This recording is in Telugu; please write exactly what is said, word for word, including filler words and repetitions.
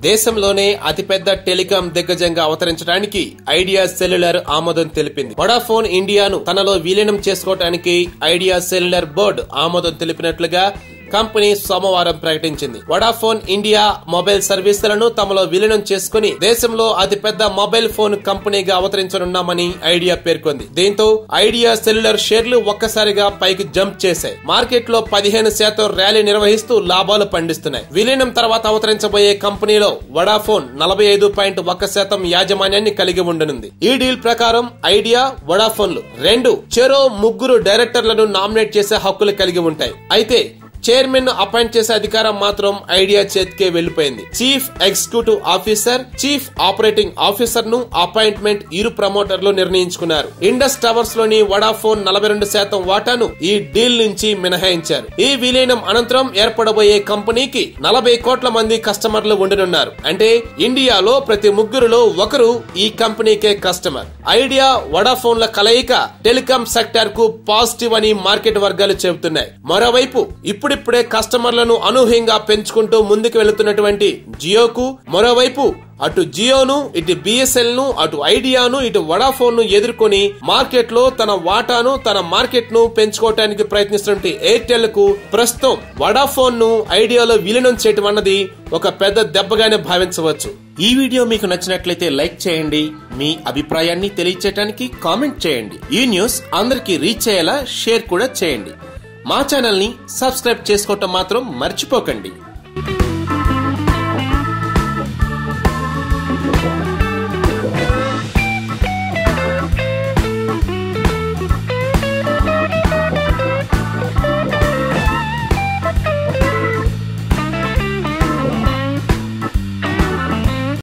దేశంలోనే అతిపెద్ద టెలికాం దిగ్గజంగా అవతరించడానికి ఐడియా సెల్యులార్ ఆమోదం తెలిపింది. వొడాఫోన్ ఇండియాను తనలో విలీనం చేసుకోవడానికి ఐడియా సెల్యులార్ బోర్డు ఆమోదం తెలిపినట్లుగా కంపెనీ సోమవారం ప్రకటించింది. వొడాఫోన్ ఇండియా మొబైల్ సర్వీసులను తమలో విలీనం చేసుకుని దేశంలో అతిపెద్ద మొబైల్ ఫోన్ కంపెనీగా అవతరించనున్నామని ఐడియా పేర్కొంది. దీంతో ఐడియా సెల్యులార్ షేర్లు ఒక్కసారిగా పైకి జంప్ చేశాయి. మార్కెట్ లో పదిహేను శాతం ర్యాలీ నిర్వహిస్తూ లాభాలు పండిస్తున్నాయి. విలీనం తర్వాత అవతరించబోయే కంపెనీలో వొడాఫోన్ నలభై ఐదు పాయింట్ ఒక్క శాతం యాజమాన్యాన్ని కలిగి ఉండనుంది. ఈ డీల్ ప్రకారం ఐడియా, వొడాఫోన్లు రెండు చెరో ముగ్గురు డైరెక్టర్లను నామినేట్ చేసే హక్కులు కలిగి ఉంటాయి. అయితే చైర్మన్ ను అపాయింట్ చేసే అధికారం మాత్రం ఐడియా చేతికే వెళ్లిపోయింది. Chief executive officer, chief operating officer ను అపాయింట్మెంట్ ఇరు ప్రమోటర్లు నిర్ణయించుకున్నారు. ఇండస్ టవర్స్ లోని వొడాఫోన్ నలభై రెండు శాతం వాటాను ఈ డీల్ నుంచి మినహాయించారు. ఈ విలీనం అనంతరం ఏర్పడబోయే కంపెనీకి నలభై కోట్ల మంది కస్టమర్లు ఉండనున్నారు. అంటే ఇండియాలో ప్రతి ముగ్గురులో ఒకరు ఈ కంపెనీకే కస్టమర్. ఐడియా, వొడాఫోన్ల కలయిక టెలికాం సెక్టార్ కు పాజిటివ్ అని మార్కెట్ వర్గాలు చెబుతున్నాయి. మరోవైపు ఇప్పుడు ఇప్పుడే కస్టమర్లను అనూహ్యంగా పెంచుకుంటూ ముందుకు వెళుతున్నటువంటి జియోకు, మరోవైపు అటు జియోను, ఇటు బిఎస్ఎల్ ను, అటు ఐడియాను, ఇటు వొడాఫోన్ ను ఎదుర్కొని మార్కెట్ లో తన వాటాను, తన మార్కెట్ ను పెంచుకోవడానికి ప్రయత్నిస్తున్న ఎయిర్టెల్ కు ప్రస్తుతం వొడాఫోన్ ను ఐడియాలో విలీనం చేయటం అన్నది ఒక పెద్ద దెబ్బగానే భావించవచ్చు. ఈ వీడియో మీకు నచ్చినట్లయితే లైక్ చేయండి. మీ అభిప్రాయాన్ని తెలియచేయడానికి కామెంట్ చేయండి. ఈ న్యూస్ అందరికీ రీచ్ అయ్యేలా షేర్ కూడా చేయండి. మా ఛానల్ ని సబ్స్క్రైబ్ చేసుకోవటం మాత్రం మర్చిపోకండి.